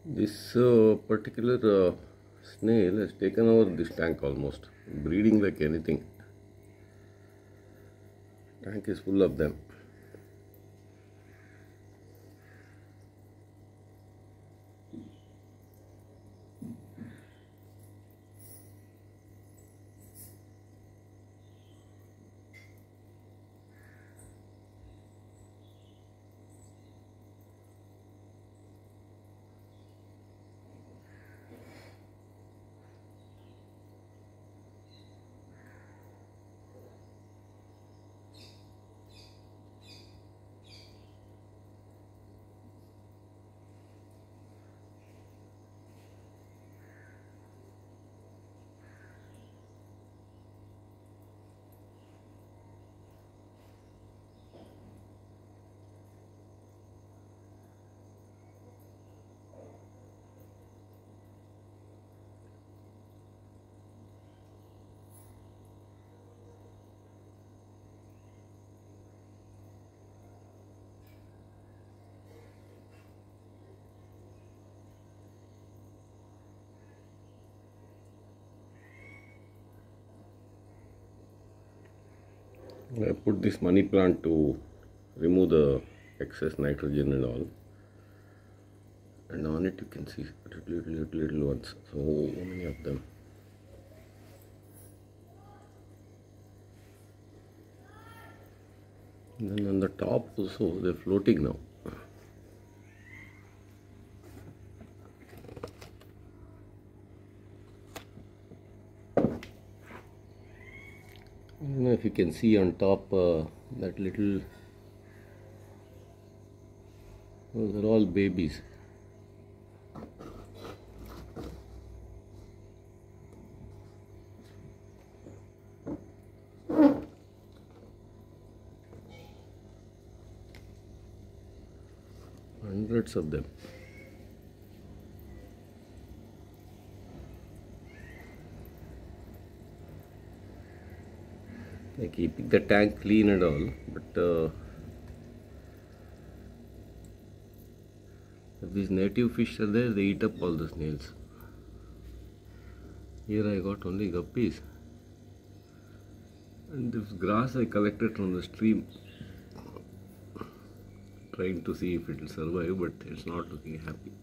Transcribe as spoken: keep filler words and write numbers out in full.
This uh, particular uh, snail has taken over this tank almost, breeding like anything. Tank is full of them. I put this money plant to remove the excess nitrogen and all, and on it you can see little little little ones, so many of them. And then on the top also they're floating now. I don't know if you can see on top uh, that little, those are all babies. Hundreds of them. They're keeping the tank clean and all, but uh, if these native fish are there, they eat up all the snails. Here I got only guppies, and this grass I collected from the stream, trying to see if it will survive, but it's not looking happy.